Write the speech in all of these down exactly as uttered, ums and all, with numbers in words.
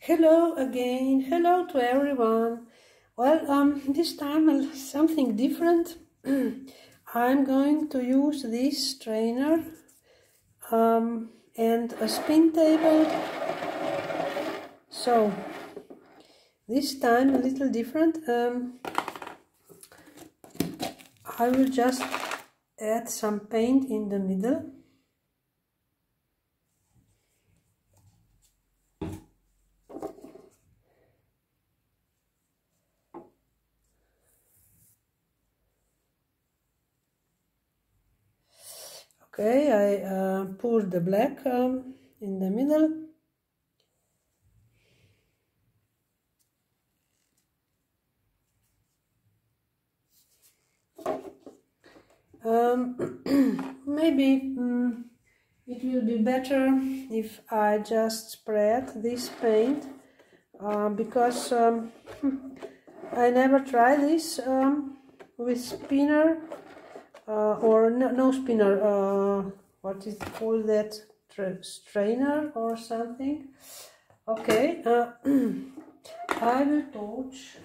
Hello again, hello to everyone. Well, um, this time something different. I'm going to use this strainer um, and a spin table. So, this time a little different. Um, I will just add some paint in the middle. Okay, I uh, pour the black um, in the middle. Um, maybe um, it will be better if I just spread this paint uh, because um, I never tried this um, with spinner uh, or no, no spinner, uh, what is it called, that strainer or something. Okay, uh, I will touch.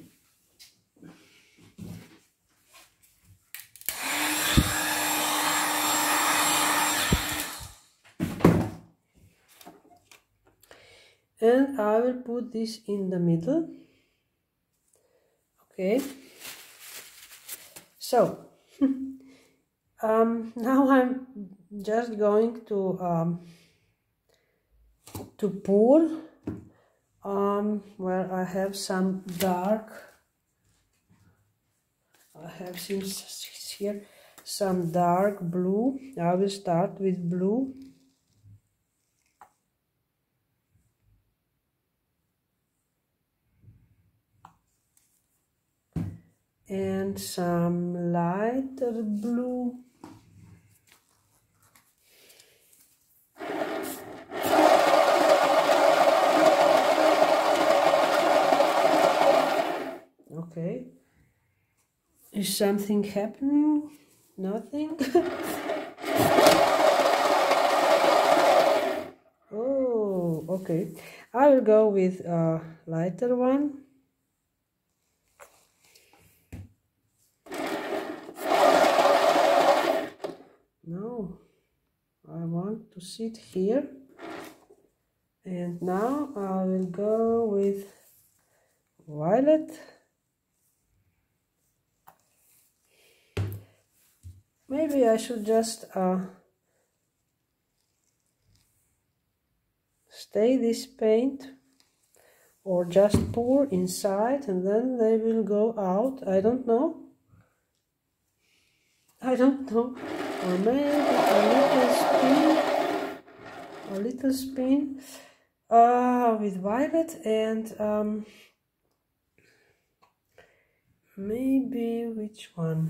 And I will put this in the middle. Okay. So, um, now I'm just going to um, to pour um, where I have some dark. I have since here some dark blue. I will start with blue. And some lighter blue. Okay. Is something happening? Nothing? Oh, okay. I will go with a lighter one. No, I want to sit here. And now I will go with violet. Maybe I should just uh, stay this paint or just pour inside and then they will go out. I don't know. I don't know. Or maybe a little spin. A little spin uh, with violet and um, maybe which one?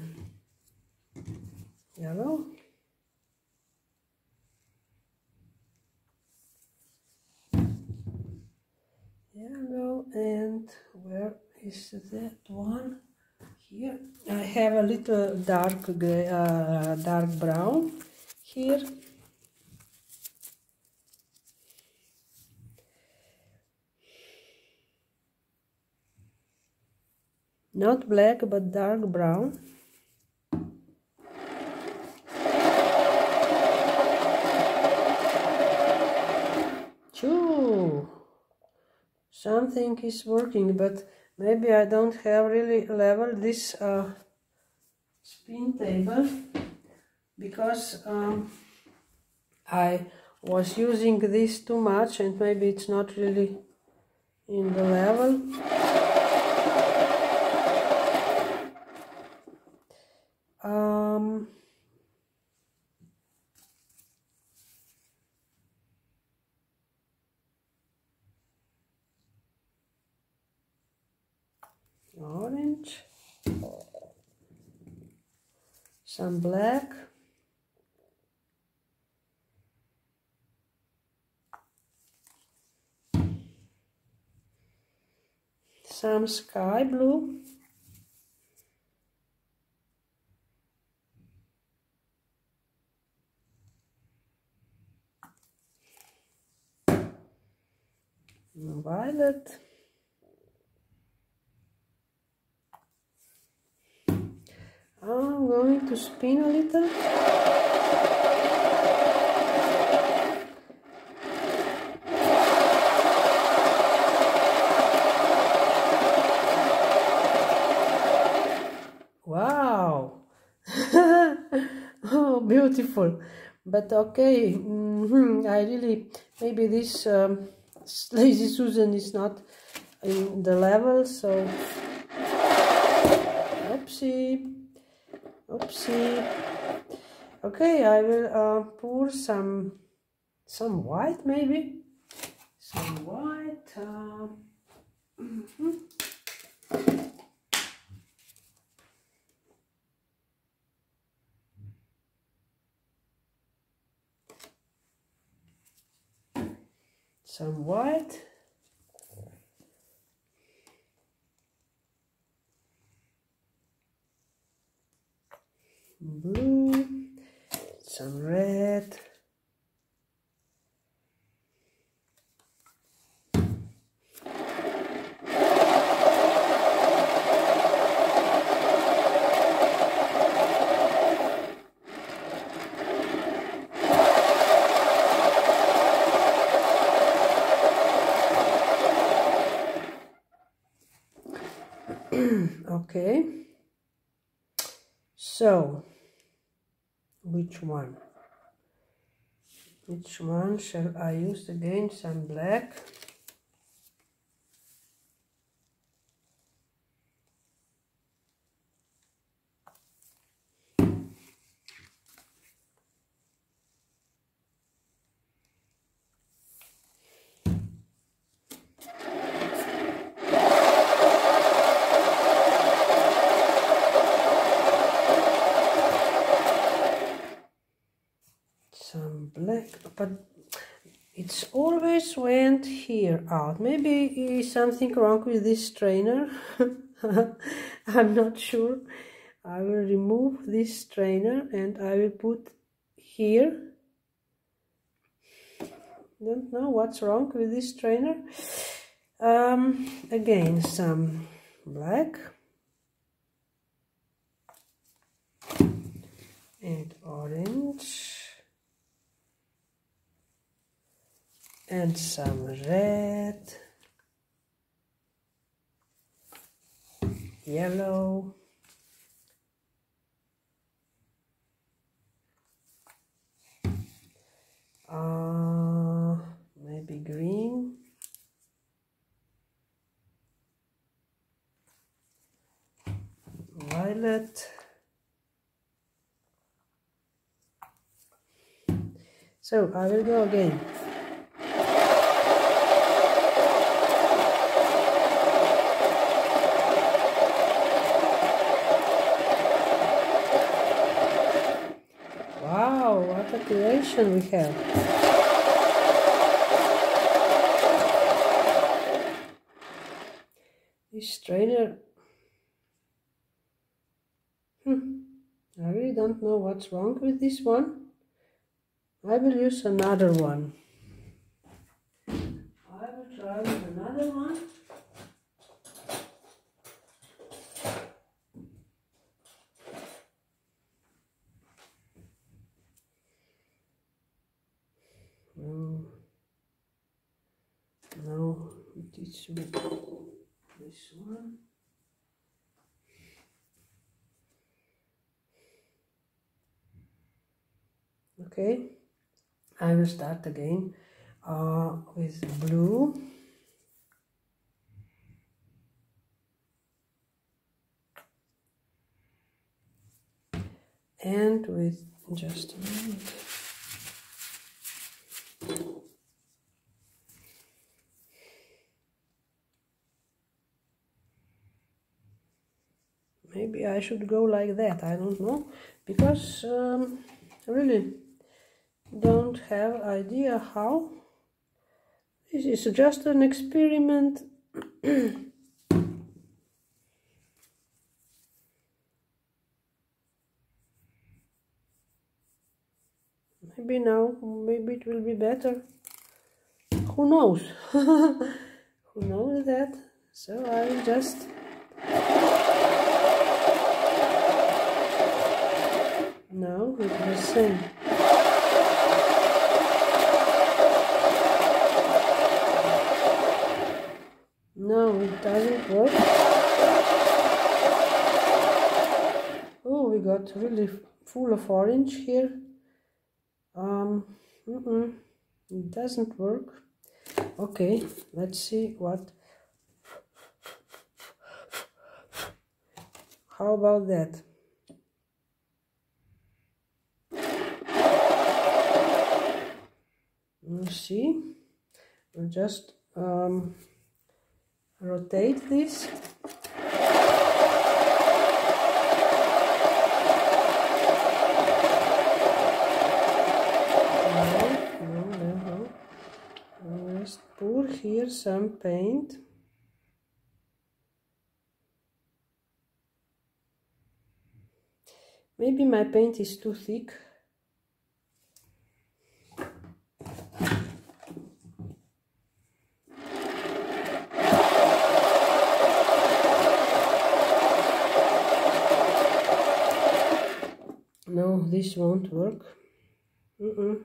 Yellow. Yellow, and where is that one? Here I have a little dark gray, uh, dark brown here. Not black, but dark brown. Choo! Something is working, but maybe I don't have really leveled this uh, spin table because um, I was using this too much and maybe it's not really in the level. Um, orange, some black, some sky blue, violet. I'm going to spin a little. Wow! Oh, beautiful. But okay, mm-hmm, I really, maybe this um, Lazy Susan is not in the level, so oopsie, oopsie. Okay, I will uh, pour some some white, maybe some white. Uh, mm-hmm. Some white. Blue, some red, okay, so which one? Which one shall I use again? Some black. Some black, but it's always went here out. Maybe is something wrong with this strainer. I'm not sure. I will remove this strainer and I will put here. Don't know what's wrong with this strainer. Um, again, some black and orange. And some red, yellow, uh, maybe green, violet. So I will go again. Wow, what a creation we have. This strainer, hmm, I really don't know what's wrong with this one. I will use another one. I will try with another one. No, no, it should be this one. Okay, I will start again uh, with blue. And with just a minute. Maybe I should go like that, I don't know, because um, really don't have idea how. This is just an experiment. Maybe now, maybe it will be better. Who knows? who knows that? So I will just no, it was the same. No, it doesn't work. Oh, we got really full of orange here. Um, mm-mm, it doesn't work. Okay, let's see what. How about that? You see, we'll just um, rotate this. Just pour here some paint. Maybe my paint is too thick. No, this won't work. Mm-mm.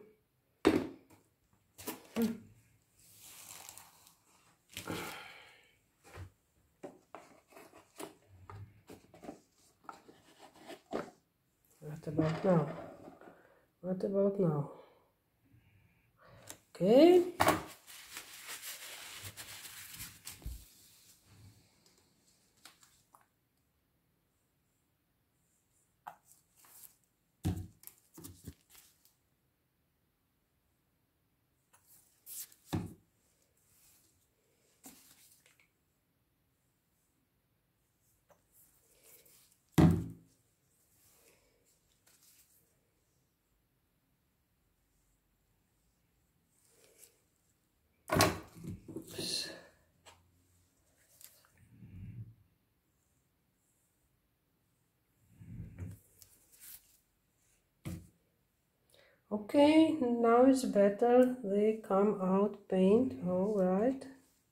What about now? What about now? Okay. Okay, now it's better. They come out paint. All right.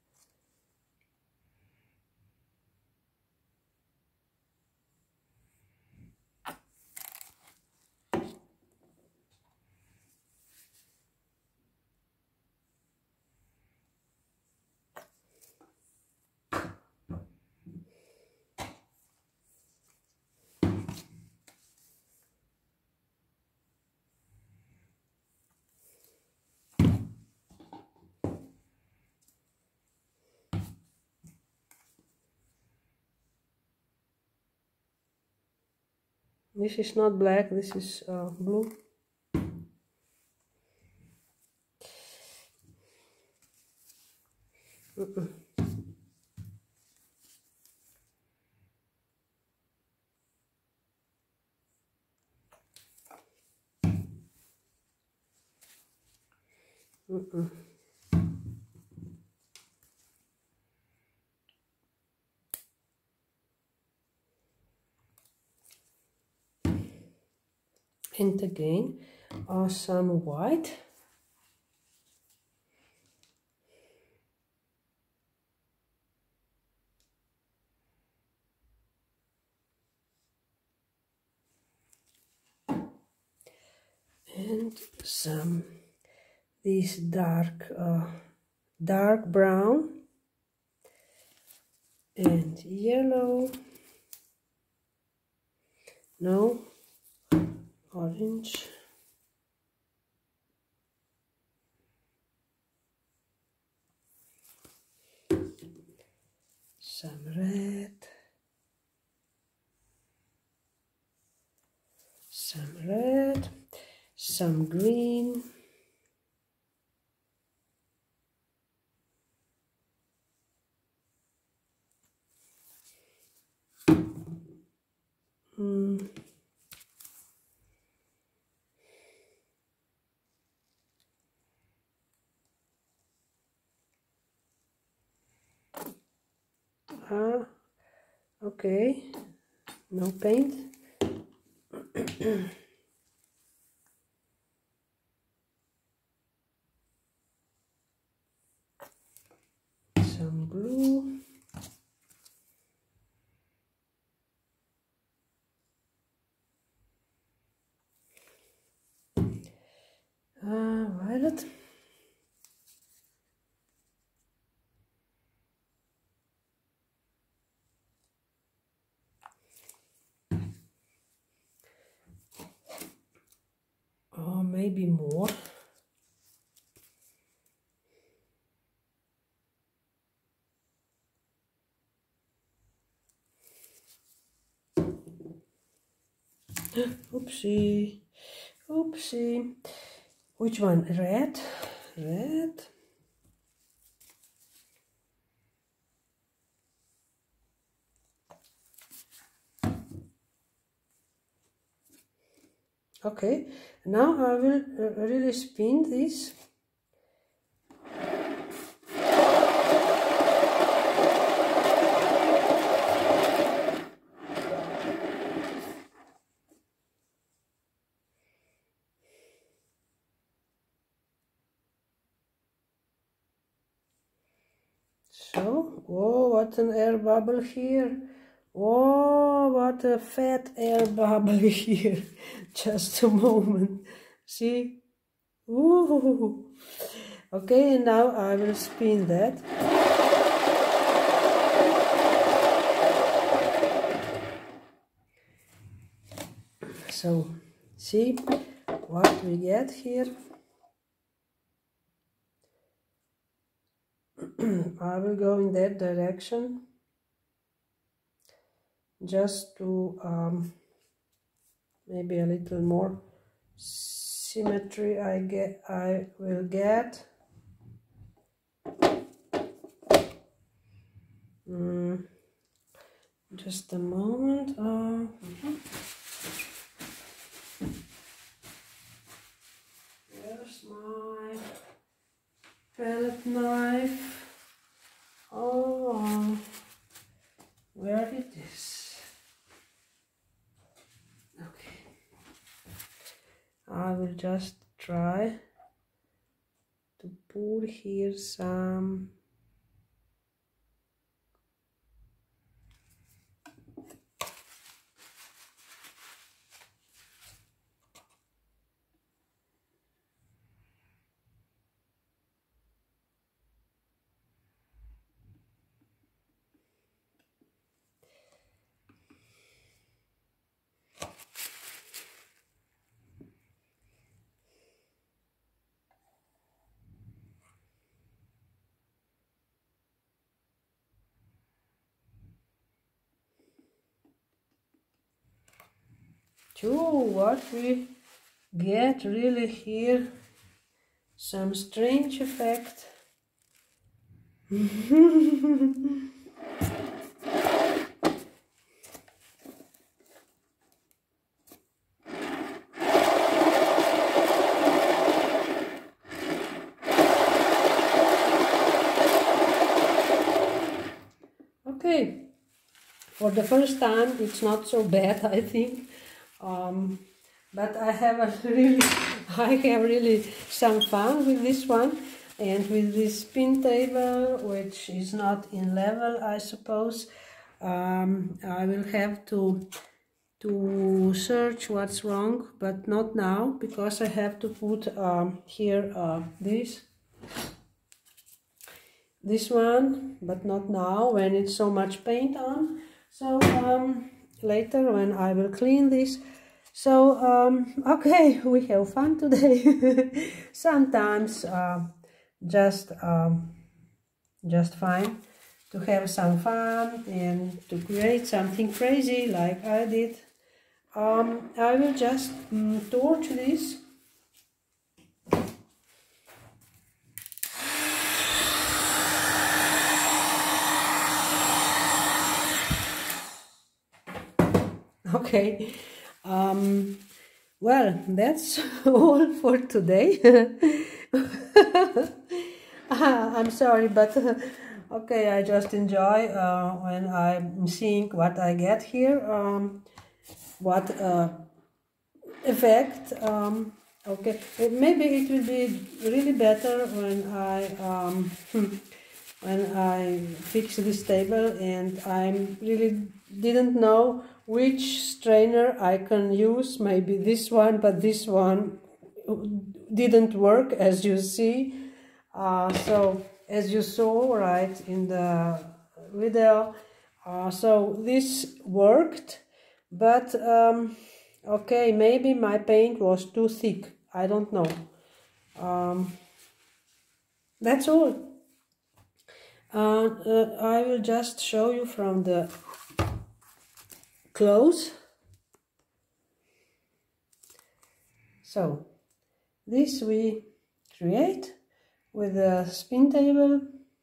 This is not black, this is uh, blue. Mm-mm. Mm-mm. And again, uh, some white. And some this dark uh, dark brown and yellow. No, orange. Some red. Some red. Some green. Mm. Ah, okay, no paint. Some blue. Uh, violet. Or maybe more. Oopsie, oopsie. Which one? Red, red. Okay, now I will uh, really spin this. So, oh, what an air bubble here. Oh, what a fat air bubble here. Just a moment. See? Ooh. Okay, and now I will spin that. So, see what we get here. I will go in that direction just to um, maybe a little more symmetry I get I will get. Mm, just a moment. Uh, uh-huh. Where's my palette knife? Oh, where it is? Okay, I will just try to pour here some to what we get really here, some strange effect. Okay, for the first time it's not so bad, I think. Um, but I have a really, I have really some fun with this one, and with this spin table, which is not in level, I suppose. Um, I will have to to search what's wrong, but not now, because I have to put um, here uh, this this one, but not now when it's so much paint on. So um, later when I will clean this. So um, okay, we have fun today. Sometimes uh, just um, just fine to have some fun and to create something crazy like I did. Um, I will just um, torch this. Okay, um, well, that's all for today. I'm sorry, but uh, okay, I just enjoy uh, when I'm seeing what I get here, um, what uh, effect. Um, okay, it, maybe it will be really better when I um, when I fixed this table, and I really didn't know which strainer I can use. Maybe this one, but this one didn't work, as you see. Uh, so as you saw right in the video, uh, so this worked, but um, okay, maybe my paint was too thick, I don't know. Um, that's all. Uh, uh, I will just show you from the close. So this we create with a spin table.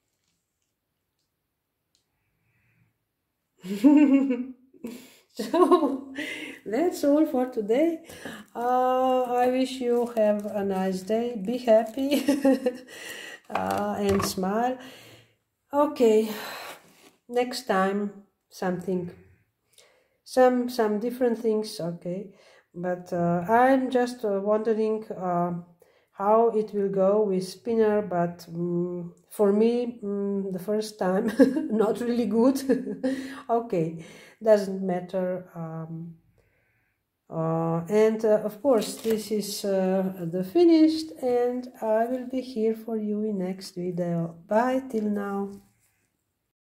So that's all for today. Uh, I wish you have a nice day. Be happy uh, and smile. Okay, next time something, some some different things. Okay, but uh, I'm just uh, wondering uh, how it will go with spinner. But um, for me, um, the first time, not really good. Okay, doesn't matter. Um, uh, and uh, of course, this is uh, the finished, and I will be here for you in next video. Bye till now.